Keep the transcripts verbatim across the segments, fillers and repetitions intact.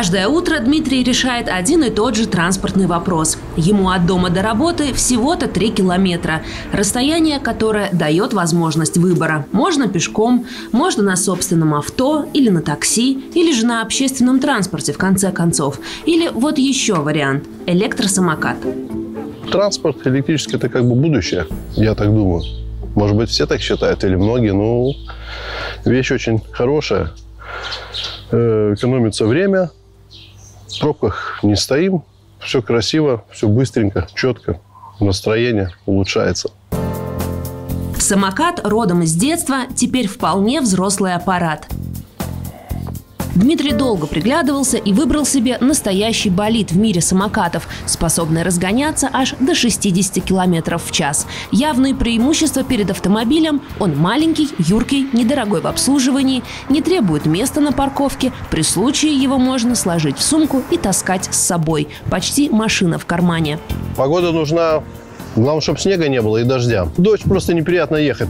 Каждое утро Дмитрий решает один и тот же транспортный вопрос. Ему от дома до работы всего-то три километра. Расстояние, которое дает возможность выбора. Можно пешком, можно на собственном авто или на такси, или же на общественном транспорте в конце концов. Или вот еще вариант – электросамокат. Транспорт электрический – это как бы будущее, я так думаю. Может быть, все так считают или многие, но вещь очень хорошая. Экономится время, в пробках не стоим, все красиво, все быстренько, четко, настроение улучшается. Самокат родом из детства, теперь вполне взрослый аппарат. Дмитрий долго приглядывался и выбрал себе настоящий болид в мире самокатов, способный разгоняться аж до шестидесяти километров в час. Явные преимущества перед автомобилем – он маленький, юркий, недорогой в обслуживании, не требует места на парковке, при случае его можно сложить в сумку и таскать с собой. Почти машина в кармане. Погода нужна, главное, чтобы снега не было и дождя. Дождь просто неприятно ехать.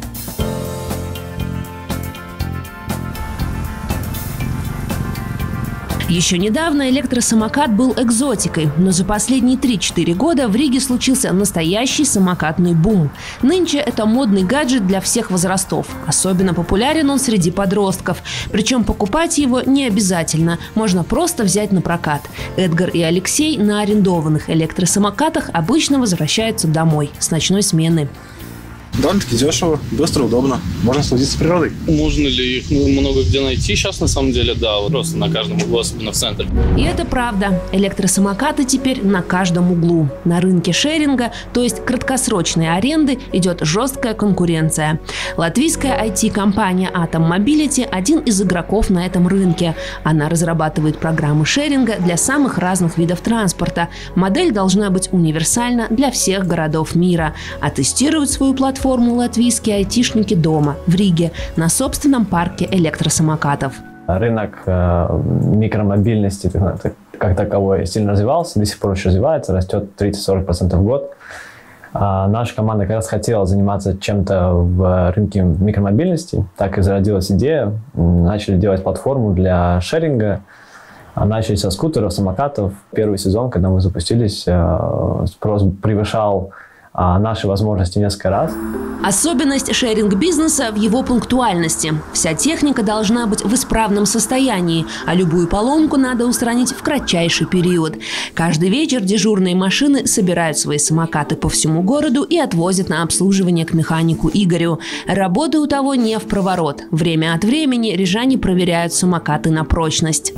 Еще недавно электросамокат был экзотикой, но за последние три-четыре года в Риге случился настоящий самокатный бум. Нынче это модный гаджет для всех возрастов. Особенно популярен он среди подростков. Причем покупать его не обязательно, можно просто взять на прокат. Эдгар и Алексей на арендованных электросамокатах обычно возвращаются домой с ночной смены. Довольно-таки дешево, быстро, удобно. Можно насладиться природой. Можно ли их много где найти сейчас, на самом деле, да. Просто на каждом углу, особенно в центре. И это правда. Электросамокаты теперь на каждом углу. На рынке шеринга, то есть краткосрочной аренды, идет жесткая конкуренция. Латвийская ай ти-компания Atom Mobility – один из игроков на этом рынке. Она разрабатывает программы шеринга для самых разных видов транспорта. Модель должна быть универсальна для всех городов мира. А тестируют свою платформу форму латвийские айтишники дома, в Риге, на собственном парке электросамокатов. Рынок э, микромобильности как таковой сильно развивался, до сих пор еще развивается, растет тридцать-сорок процентов в год. А наша команда как раз хотела заниматься чем-то в рынке микромобильности, так и зародилась идея. Начали делать платформу для шеринга, начали со скутеров, самокатов. Первый сезон, когда мы запустились, э, спрос превышал наши возможности несколько раз. Особенность шеринг-бизнеса в его пунктуальности. Вся техника должна быть в исправном состоянии, а любую поломку надо устранить в кратчайший период. Каждый вечер дежурные машины собирают свои самокаты по всему городу и отвозят на обслуживание к механику Игорю. Работы у того не впроворот. Время от времени рижане проверяют самокаты на прочность.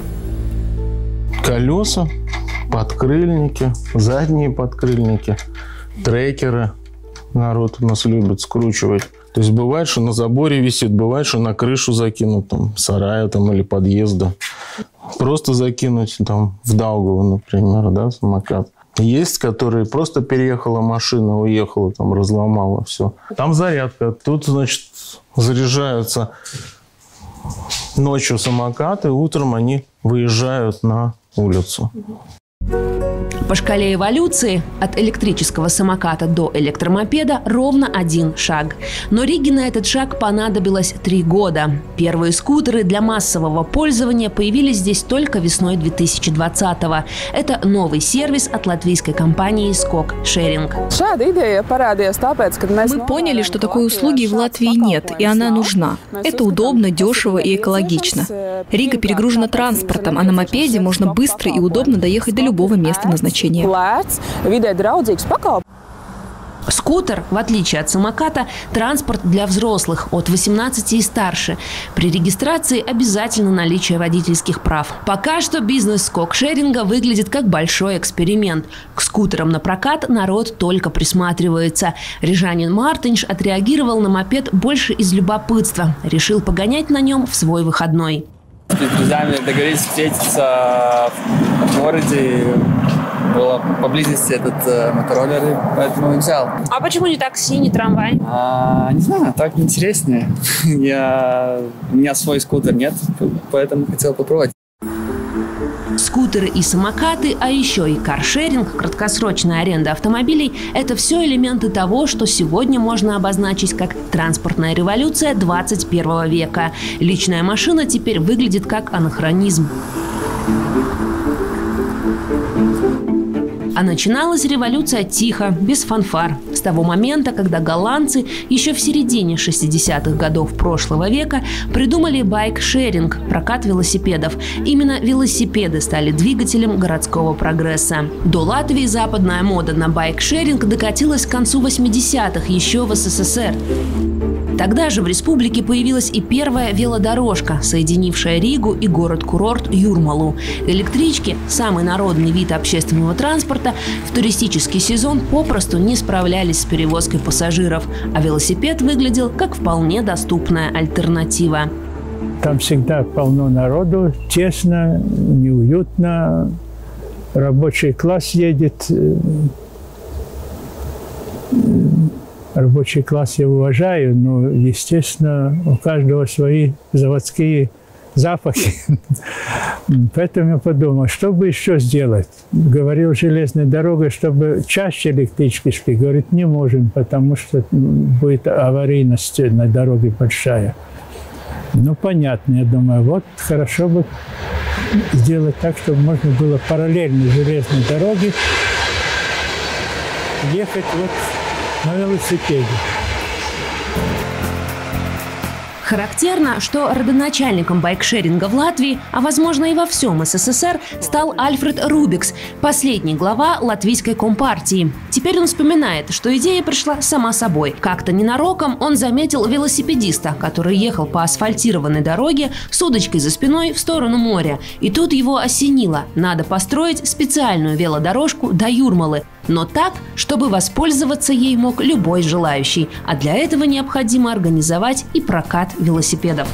Колеса, подкрыльники, задние подкрыльники. Трекеры народ у нас любит скручивать. То есть бывает, что на заборе висит, бывает, что на крышу закинут, там, сарая там, или подъезда. Просто закинуть там, в Даугаву, например, да, самокат. Есть, которые просто переехала машина, уехала, там, разломала все. Там зарядка. Тут, значит, заряжаются ночью самокаты, утром они выезжают на улицу. По шкале эволюции от электрического самоката до электромопеда ровно один шаг. Но Риге на этот шаг понадобилось три года. Первые скутеры для массового пользования появились здесь только весной две тысячи двадцатого. Это новый сервис от латвийской компании Скок Шеринг. Мы поняли, что такой услуги в Латвии нет, и она нужна. Это удобно, дешево и экологично. Рига перегружена транспортом, а на мопеде можно быстро и удобно доехать до любого места назначения. Скутер, в отличие от самоката, транспорт для взрослых от восемнадцати и старше. При регистрации обязательно наличие водительских прав. Пока что бизнес скок-шеринга выглядит как большой эксперимент. К скутерам на прокат народ только присматривается. Рижанин Мартинш отреагировал на мопед больше из любопытства. Решил погонять на нем в свой выходной. С друзьями договорились встретиться в городе. Было поблизости этот э, мотороллер, поэтому взял. А почему не такси, не трамвай? А, не знаю, так интереснее. Я... У меня свой скутер нет, поэтому хотел попробовать. Скутеры и самокаты, а еще и каршеринг, краткосрочная аренда автомобилей – это все элементы того, что сегодня можно обозначить как транспортная революция двадцать первого века. Личная машина теперь выглядит как анахронизм. А начиналась революция тихо, без фанфар. С того момента, когда голландцы еще в середине шестидесятых годов прошлого века придумали байк-шеринг – прокат велосипедов. Именно велосипеды стали двигателем городского прогресса. До Латвии западная мода на байк-шеринг докатилась к концу восьмидесятых еще в СССР. Тогда же в республике появилась и первая велодорожка, соединившая Ригу и город-курорт Юрмалу. Электрички – самый народный вид общественного транспорта – в туристический сезон попросту не справлялись с перевозкой пассажиров, а велосипед выглядел как вполне доступная альтернатива. Там всегда полно народу, тесно, неуютно. Рабочий класс едет. Рабочий класс я уважаю, но, естественно, у каждого свои заводские запахи. Поэтому я подумал, что бы еще сделать. Говорил железной дорогой, чтобы чаще электрички шли. Говорит, не можем, потому что будет аварийность на дороге большая. Ну, понятно, я думаю, вот хорошо бы сделать так, чтобы можно было параллельно железной дороге ехать вот на велосипеде. Характерно, что родоначальником байкшеринга в Латвии, а возможно и во всем СССР, стал Альфред Рубикс, последний глава латвийской компартии. Теперь он вспоминает, что идея пришла сама собой. Как-то ненароком он заметил велосипедиста, который ехал по асфальтированной дороге с удочкой за спиной в сторону моря. И тут его осенило – надо построить специальную велодорожку до Юрмалы. Но так, чтобы воспользоваться ей мог любой желающий. А для этого необходимо организовать и прокат велосипедов.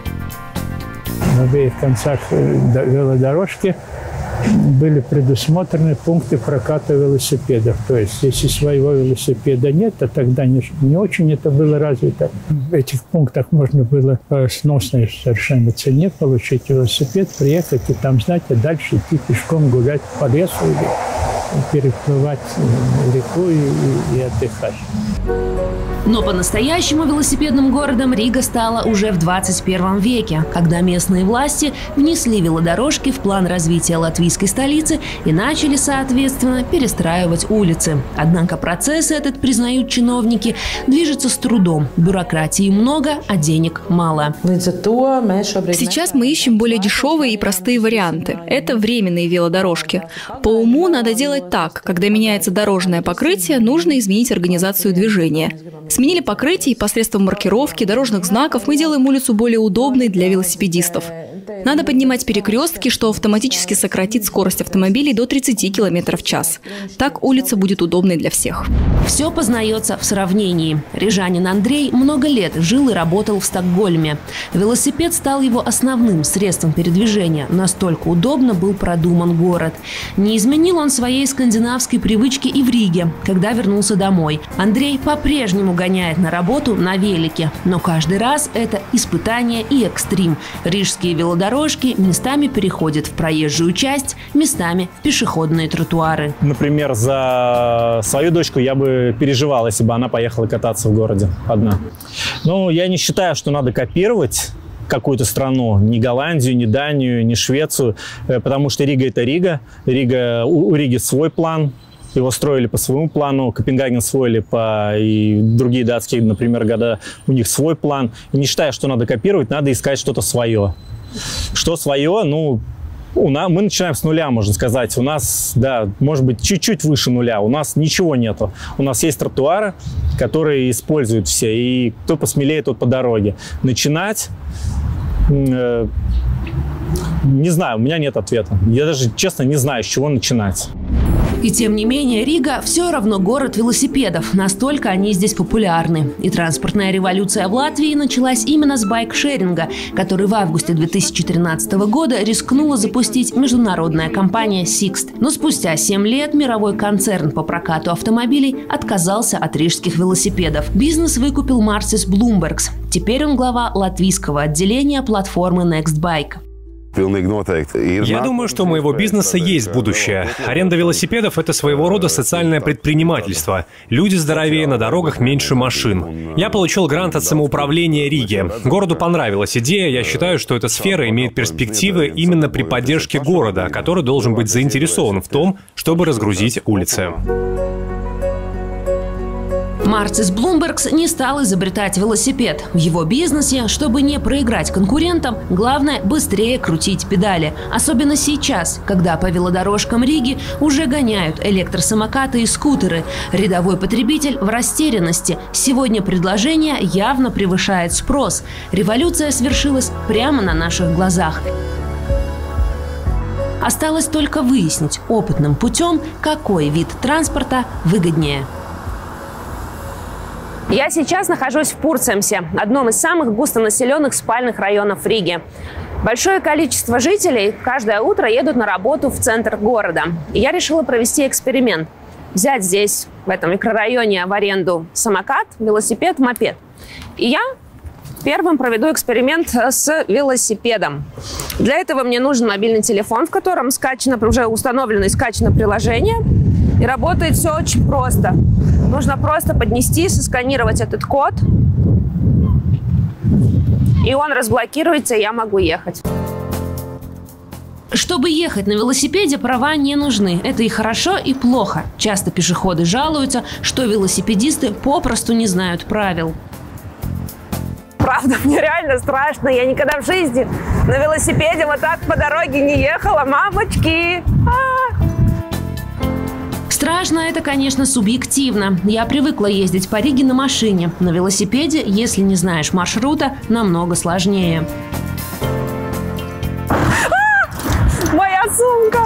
В обеих концах велодорожки были предусмотрены пункты проката велосипедов. То есть, если своего велосипеда нет, то тогда не, не очень это было развито. В этих пунктах можно было по сносной совершенно цене получить велосипед, приехать и там, знаете, дальше идти пешком гулять по лесу или переплывать реку и, и отдыхать. Но по-настоящему велосипедным городом Рига стала уже в двадцать первом веке, когда местные власти внесли велодорожки в план развития латвийской столицы и начали, соответственно, перестраивать улицы. Однако процесс этот, признают чиновники, движется с трудом. Бюрократии много, а денег мало. Сейчас мы ищем более дешевые и простые варианты. Это временные велодорожки. По уму надо делать так: когда меняется дорожное покрытие, нужно изменить организацию движения. Сменили покрытие, и посредством маркировки, дорожных знаков мы делаем улицу более удобной для велосипедистов. Надо поднимать перекрестки, что автоматически сократит скорость автомобилей до тридцати километров в час. Так улица будет удобной для всех. Все познается в сравнении. Рижанин Андрей много лет жил и работал в Стокгольме. Велосипед стал его основным средством передвижения. Настолько удобно был продуман город. Не изменил он своей скандинавской привычки и в Риге, когда вернулся домой. Андрей по-прежнему гоняет на работу на велике. Но каждый раз это испытание и экстрим. Рижские велосипеды Велодорожки местами переходят в проезжую часть, местами в пешеходные тротуары. Например, за свою дочку я бы переживал, если бы она поехала кататься в городе одна. Но я не считаю, что надо копировать какую-то страну, ни Голландию, ни Данию, ни Швецию, потому что Рига – это Рига. Рига, у Риги свой план. Его строили по своему плану, Копенгаген строили по... и другие датские, например, города, у них свой план. И не считаю, что надо копировать, надо искать что-то свое. Что свое? Ну, у нас, мы начинаем с нуля, можно сказать. У нас, да, может быть, чуть-чуть выше нуля. У нас ничего нету. У нас есть тротуары, которые используют все. И кто посмелее, тот по дороге. Начинать... Э, не знаю, у меня нет ответа. Я даже, честно, не знаю, с чего начинать. И тем не менее, Рига все равно город велосипедов. Настолько они здесь популярны. И транспортная революция в Латвии началась именно с байкшеринга, который в августе две тысячи тринадцатого года рискнула запустить международная компания Sixt. Но спустя семь лет мировой концерн по прокату автомобилей отказался от рижских велосипедов. Бизнес выкупил Марсис Блумбергс. Теперь он глава латвийского отделения платформы Nextbike. Я думаю, что у моего бизнеса есть будущее. Аренда велосипедов – это своего рода социальное предпринимательство. Люди здоровее, на дорогах меньше машин. Я получил грант от самоуправления Риги. Городу понравилась идея. Я считаю, что эта сфера имеет перспективы именно при поддержке города, который должен быть заинтересован в том, чтобы разгрузить улицы. Марцис Блумбергс не стал изобретать велосипед. В его бизнесе, чтобы не проиграть конкурентам, главное быстрее крутить педали. Особенно сейчас, когда по велодорожкам Риги уже гоняют электросамокаты и скутеры. Рядовой потребитель в растерянности. Сегодня предложение явно превышает спрос. Революция свершилась прямо на наших глазах. Осталось только выяснить опытным путем, какой вид транспорта выгоднее. Я сейчас нахожусь в Пурцемсе, одном из самых густонаселенных спальных районов Риги. Большое количество жителей каждое утро едут на работу в центр города. И я решила провести эксперимент. Взять здесь, в этом микрорайоне, в аренду самокат, велосипед, мопед. И я первым проведу эксперимент с велосипедом. Для этого мне нужен мобильный телефон, в котором скачано, уже установлено и скачано приложение. И работает все очень просто. Нужно просто поднести, сосканировать этот код, и он разблокируется, и я могу ехать. Чтобы ехать на велосипеде, права не нужны. Это и хорошо, и плохо. Часто пешеходы жалуются, что велосипедисты попросту не знают правил. Правда, мне реально страшно. Я никогда в жизни на велосипеде вот так по дороге не ехала. Мамочки! А-а-а! Страшно это, конечно, субъективно. Я привыкла ездить по Риге на машине. На велосипеде, если не знаешь маршрута, намного сложнее. А! Моя сумка!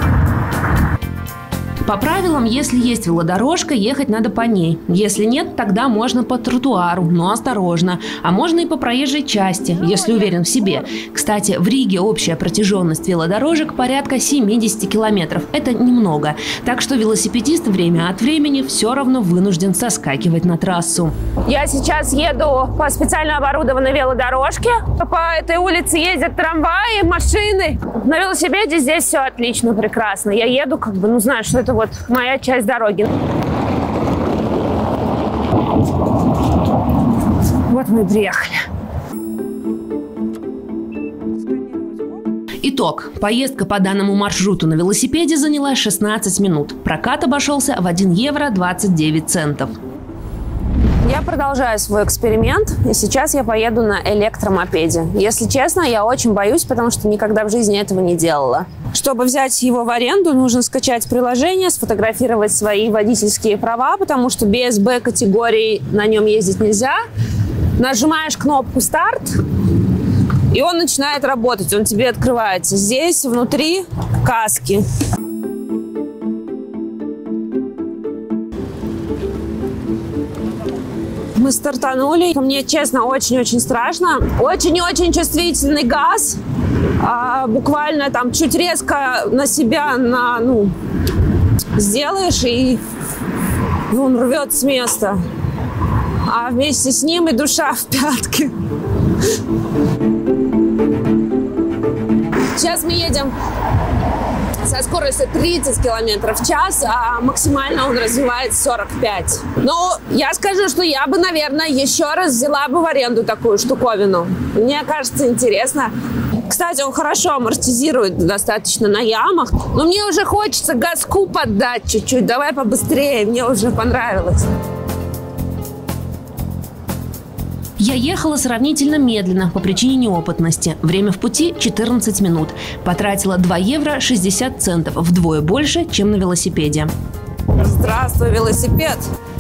По правилам, если есть велодорожка, ехать надо по ней. Если нет, тогда можно по тротуару, но осторожно. А можно и по проезжей части, если уверен в себе. Кстати, в Риге общая протяженность велодорожек порядка семидесяти километров. Это немного. Так что велосипедист время от времени все равно вынужден соскакивать на трассу. Я сейчас еду по специально оборудованной велодорожке. По этой улице ездят трамваи, машины. На велосипеде здесь все отлично, прекрасно. Я еду, как бы, ну, знаю, что это вот моя часть дороги. Вот мы и приехали. Итог. Поездка по данному маршруту на велосипеде заняла шестнадцать минут. Прокат обошелся в один евро двадцать девять центов. Я продолжаю свой эксперимент, и сейчас я поеду на электромопеде. Если честно, я очень боюсь, потому что никогда в жизни этого не делала. Чтобы взять его в аренду, нужно скачать приложение, сфотографировать свои водительские права, потому что без Б-категории на нем ездить нельзя. Нажимаешь кнопку «Старт», и он начинает работать, он тебе открывается. Здесь внутри каски. Мы стартанули. Мне, честно, очень-очень страшно. Очень-очень чувствительный газ. А, буквально там чуть резко на себя на, ну, сделаешь, и он рвет с места. А вместе с ним и душа в пятки. Сейчас мы едем со скоростью тридцать километров в час, а максимально он развивает сорок пять. Но я скажу, что я бы, наверное, еще раз взяла бы в аренду такую штуковину. Мне кажется, интересно. Кстати, он хорошо амортизирует достаточно на ямах. Но мне уже хочется газку поддать чуть-чуть. Давай побыстрее, мне уже понравилось. Я ехала сравнительно медленно по причине неопытности. Время в пути четырнадцать минут. Потратила два евро шестьдесят центов, вдвое больше, чем на велосипеде. Здравствуй, велосипед!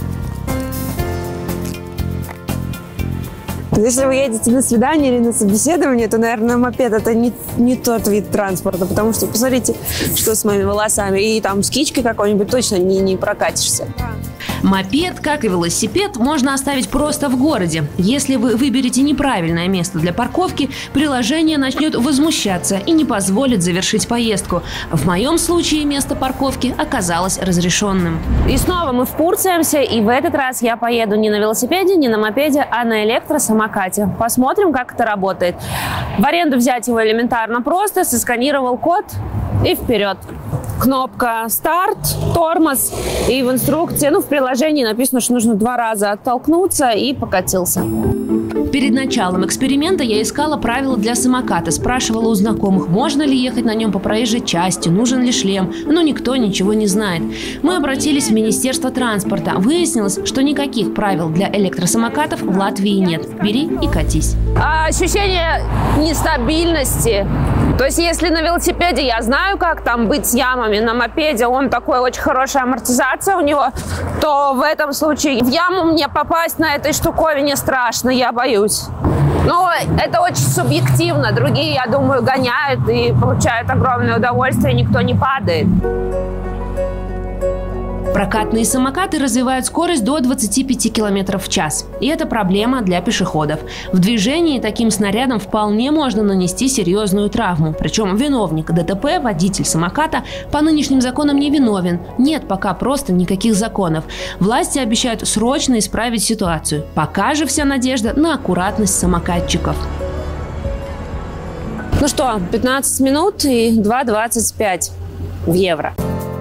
Если вы едете на свидание или на собеседование, то, наверное, мопед – это не, не тот вид транспорта, потому что посмотрите, что с моими волосами. И там с кичкой какой-нибудь точно не, не прокатишься. Мопед, как и велосипед, можно оставить просто в городе. Если вы выберете неправильное место для парковки, приложение начнет возмущаться и не позволит завершить поездку. В моем случае место парковки оказалось разрешенным. И снова мы впурцаемся, и в этот раз я поеду не на велосипеде, не на мопеде, а на электросамокате. Посмотрим, как это работает. В аренду взять его элементарно просто, сосканировал код и вперед. Кнопка «Старт», тормоз, и в инструкции, ну, в приложении написано, что нужно два раза оттолкнуться, и покатился. Перед началом эксперимента я искала правила для самоката, спрашивала у знакомых, можно ли ехать на нем по проезжей части, нужен ли шлем, но никто ничего не знает. Мы обратились в Министерство транспорта. Выяснилось, что никаких правил для электросамокатов в Латвии нет. Бери и катись. А ощущение нестабильности. То есть, если на велосипеде я знаю, как там быть с ямами, на мопеде он такой, очень хорошая амортизация у него, то в этом случае в яму мне попасть на этой штуковине страшно, я боюсь. Но это очень субъективно. Другие, я думаю, гоняют и получают огромное удовольствие, никто не падает. Прокатные самокаты развивают скорость до двадцати пяти километров в час. И это проблема для пешеходов. В движении таким снарядом вполне можно нанести серьезную травму. Причем виновник ДТП, водитель самоката, по нынешним законам не виновен. Нет пока просто никаких законов. Власти обещают срочно исправить ситуацию. Пока же вся надежда на аккуратность самокатчиков. Ну что, пятнадцать минут и два двадцать пять в евро.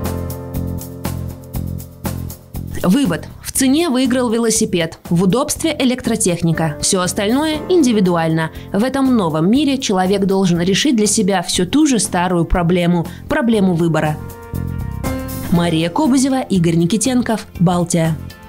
Вывод. В цене выиграл велосипед, в удобстве электротехника. Все остальное индивидуально. В этом новом мире человек должен решить для себя всю ту же старую проблему – проблему выбора. Мария Кобызева, Игорь Никитенков, Балтия.